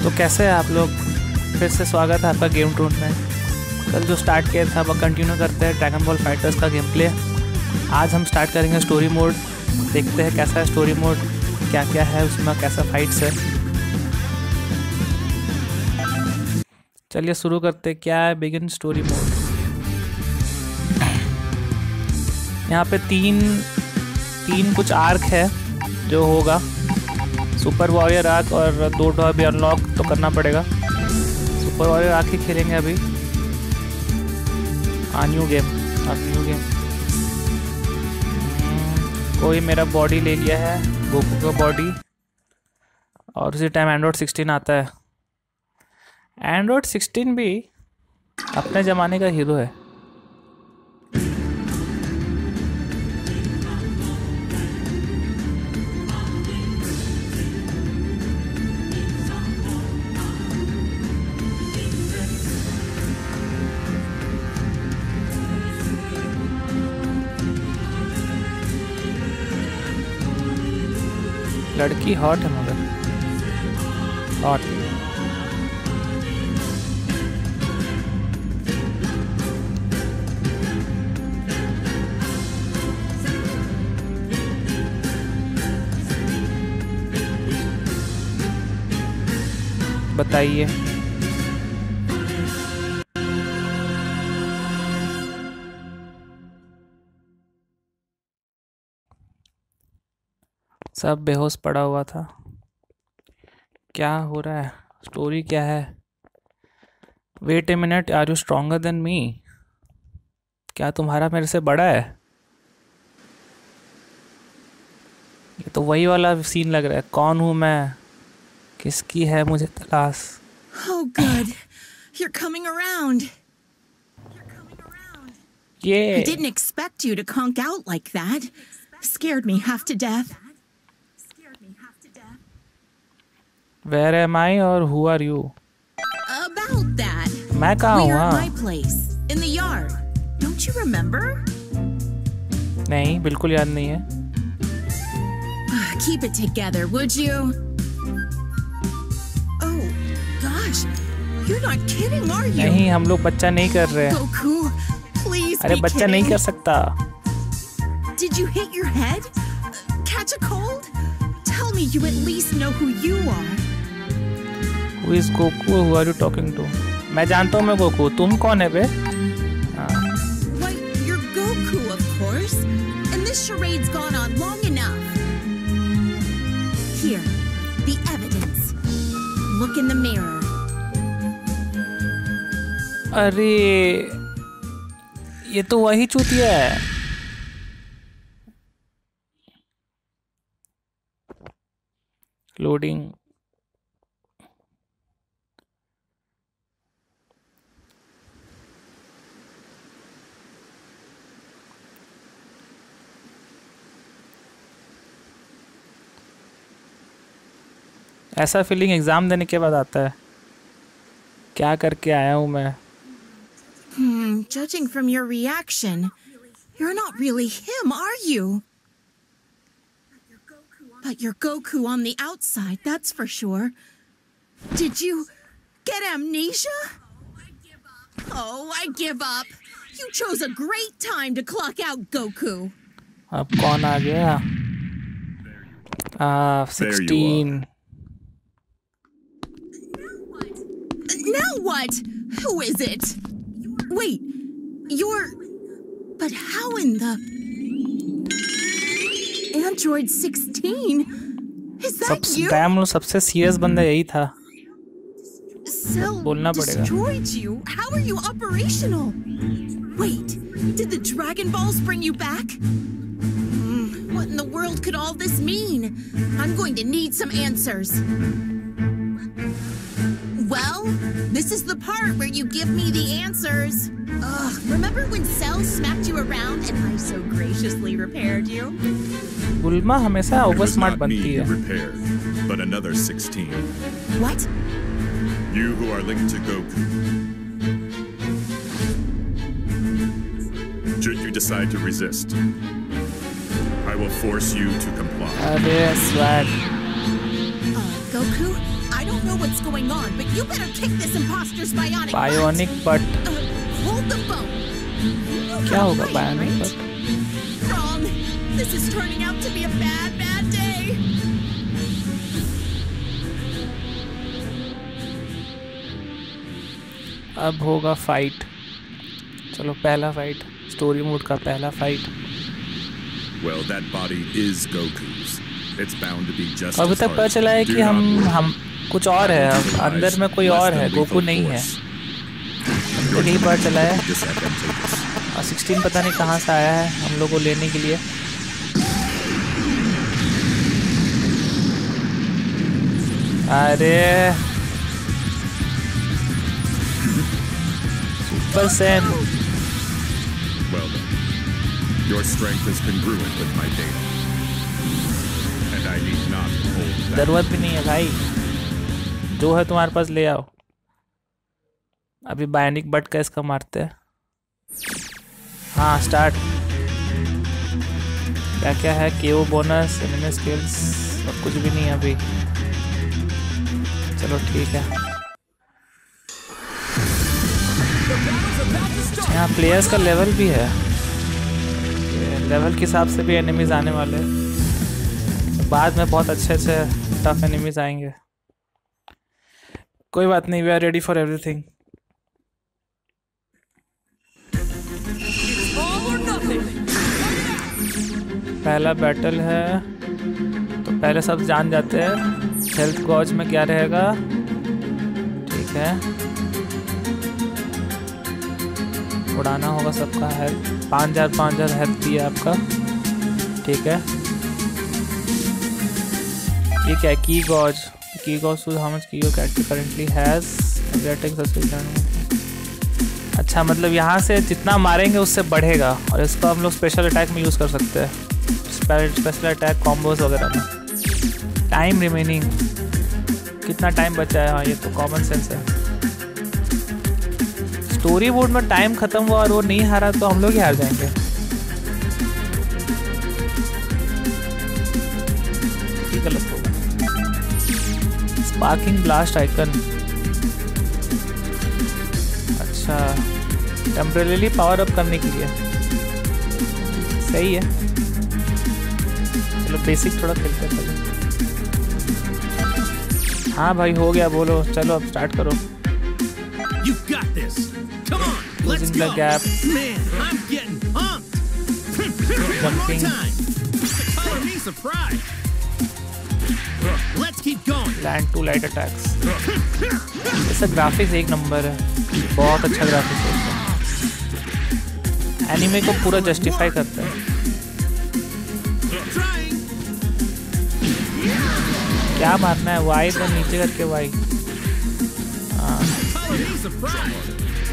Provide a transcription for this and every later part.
तो कैसे हैं आप लोग? फिर से स्वागत है आपका गेम टून में। कल जो स्टार्ट किया था वह कंटिन्यू करते हैं ड्रैगन बॉल फाइटर्स का गेम प्ले। आज हम स्टार्ट करेंगे स्टोरी मोड। देखते हैं कैसा है स्टोरी मोड, क्या क्या है उसमें, कैसा फाइट्स है। चलिए शुरू करते हैं। क्या है बिगिन स्टोरी मोड। यहाँ पे तीन कुछ आर्क है जो होगा। सुपर वॉरियर आर्क और 2 अभी अनलॉक तो करना पड़ेगा। सुपर वॉरियर आर्क ही खेलेंगे अभी। New game. कोई मेरा बॉडी ले लिया है, गोकू का बॉडी। और उसी टाइम एंड्रॉइड 16 आता है। एंड्रॉइड 16 भी अपने ज़माने का हीरो है। लड़की हॉट है मगर हॉट। बताइए। सब बेहोश पड़ा हुआ था। क्या हो रहा है? स्टोरी क्या है? Wait a minute, are you stronger than me? क्या तुम्हारा मेरे से बड़ा है? ये तो वही वाला सीन लग रहा है। कौन हूँ मैं? किसकी है मुझे तलाश? Oh good, you're coming around. Yeah. I didn't expect you to conk out like that. Scared me half to death. Where am I or who are you? About that. मैं कहाँ हूँ? We're at my place in the yard. Don't you remember? नहीं, बिल्कुल याद नहीं है। Keep it together, would you? Oh gosh, you're not kidding, are you? नहीं, हम लोग बच्चा नहीं कर रहे हैं। Goku, please अरे be बच्चा kidding. नहीं कर सकता। Did you hit your head? Catch a cold? Tell me you at least know who you are. Who is Goku? Who are you talking to? मैं जानता हूँ मैं गोकू। तुम कौन है बे? Why, you're Goku, of course. And this charade's gone on long enough. Here, the evidence. Look in the mirror. अरे ये तो वही चूतिया है। लोडिंग। ऐसा फीलिंग एग्जाम देने के बाद आता है। क्या करके आया हूँ मैं? Judging from your reaction, you're not really him, are you? But you're Goku on the outside, that's for sure. Did you get amnesia? Oh, I give up. You chose a great time to clock out, Goku. अब कौन आ गया? 16. Now what? Who is it? Wait, you're... But how in the... Android 16? Is that you? सबसे serious बंदा यही था। Cell बोलना पड़ेगा। destroyed you? How are you operational? Wait, did the Dragon Balls bring you back? What in the world could all this mean? I'm going to need some answers. Well, this is the part where you give me the answers. Remember when Cell smacked you around and I so graciously repaired you? बुल्मा हमेशा over smart बनती है। Repaired, but another 16. What? You who are linked to Goku. Should you decide to resist, I will force you to comply. अरे swag. Goku, I don't know what's going on, but you better kick this imposter's bionic butt. Hold the phone. क्या होगा bionic butt? Wrong. This is turning out to be a bad day. अब होगा fight. चलो पहला fight, story mode का पहला fight. Well, that body is Goku's. It's bound to be just अभी as तक पता hard. चला है Do कि not worry. हम कुछ और है, अंदर में कोई और है, गोकू नहीं है। तो यही पता चला है। और 16 पता नहीं कहाँ से आया है हम लोग को लेने के लिए। अरे super Saiyan. Well then, your strength is congruent with my data, and I need not hold back. जरूरत भी नहीं है भाई, जो है तुम्हारे पास ले आओ। अभी बायोनिक बट का इसका मारते हैं। हाँ स्टार्ट। क्या क्या है? केओ बोनस, एनिमे स्किल्स, और कुछ भी नहीं है अभी। चलो ठीक है। यहाँ प्लेयर्स का लेवल भी है, लेवल के हिसाब से भी एनिमीज आने वाले हैं। बाद में बहुत अच्छे टफ एनिमीज आएंगे। कोई बात नहीं, we are ready for everything. पहला बैटल है तो पहले सब जान जाते हैं हेल्थ गॉज में क्या रहेगा। ठीक है, उड़ाना होगा सबका हेल्थ। 5000 हेल्थ दिया आपका। ठीक है, ये क्या है? Ki gauge how much ki your character currently has attack suspension. अच्छा, मतलब यहाँ से जितना मारेंगे उससे बढ़ेगा, और इसको हम लोग स्पेशल अटैक में यूज़ कर सकते हैं, स्पेशल अटैक कॉम्बोज वगैरह में। टाइम रिमेनिंग, कितना टाइम बचा है? हाँ ये तो कॉमन सेंस है। स्टोरी मोड में टाइम खत्म हुआ और वो नहीं हारा तो हम लोग ही हार जाएंगे। ये गलत होगा। स्पार्किंग ब्लास्ट आइकन, अच्छा टेम्परेली पावर अप करने के लिए सही है। चलो बेसिक थोड़ा खेलते हैं पहले। हाँ भाई हो गया, बोलो चलो अब स्टार्ट करो। You got this. Come on, let's Closing the go. gap. Man, I'm getting pumped. One more Jumping. time. Color me surprised. Let's keep going. Land two light attacks. इसका ग्राफिक्स एक नंबर है, बहुत अच्छा graphics है इसका। Anime को पूरा justify करता है। Trying. क्या मारना है? वाई तो नीचे करके Y. Color me surprised.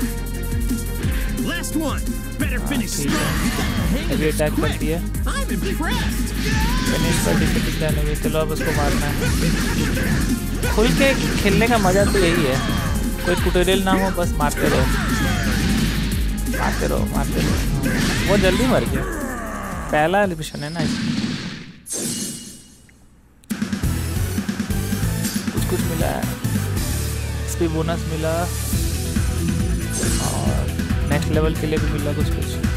Last one. Better finish ठीक strong. You got the hang of heavy this attack कर quick. दिया। I'm impressed. फिनिश पर डिफिकल्ट एनिमी। चलो अब उसको मारना है। खुल के खेलने का मजा तो यही है, कोई ट्यूटोरियल ना हो, बस मारते रहो मारते रहो मारते रहो। वो जल्दी मर गया, पहला एलिमिनेशन है ना इसमें। कुछ मिला है, स्पीड बोनस मिला, और नेक्स्ट लेवल के लिए भी मिला कुछ।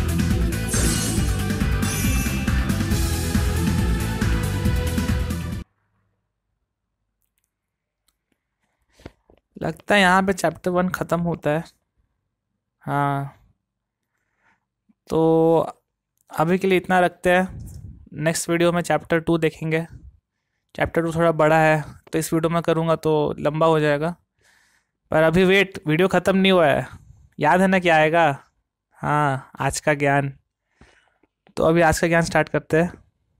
लगता है यहाँ पे चैप्टर 1 ख़त्म होता है। हाँ तो अभी के लिए इतना रखते हैं, नेक्स्ट वीडियो में चैप्टर 2 देखेंगे। चैप्टर 2 थोड़ा बड़ा है तो इस वीडियो में करूँगा तो लंबा हो जाएगा, पर अभी वेट, वीडियो ख़त्म नहीं हुआ है। याद है ना क्या आएगा? हाँ, आज का ज्ञान। तो अभी आज का ज्ञान स्टार्ट करते हैं।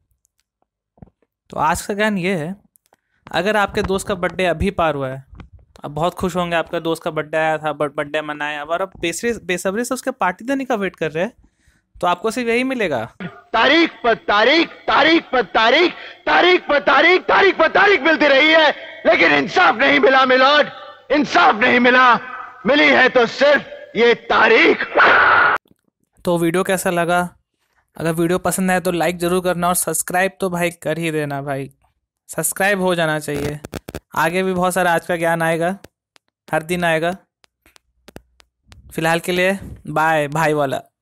तो आज का ज्ञान ये है, अगर आपके दोस्त का बर्थडे अभी पार हुआ है, अब बहुत खुश होंगे, आपका दोस्त का बर्थडे आया था, बर्थडे मनाया, और अब बेसब्री से उसके पार्टी देने का वेट कर रहे हैं, तो आपको सिर्फ यही मिलेगा। तारीख पर तारीख, तारीख पर तारीख, तारीख पर तारीख, तारीख पर तारीख मिलती रही है, लेकिन इंसाफ नहीं मिला मिलोड, इंसाफ नहीं मिला। मिली है तो सिर्फ ये तारीख। तो वीडियो कैसा लगा? अगर वीडियो पसंद आए तो लाइक ज़रूर करना, और सब्सक्राइब तो भाई कर ही देना भाई, सब्सक्राइब हो जाना चाहिए। आगे भी बहुत सारा आज का ज्ञान आएगा, हर दिन आएगा। फिलहाल के लिए बाय भाई वाला।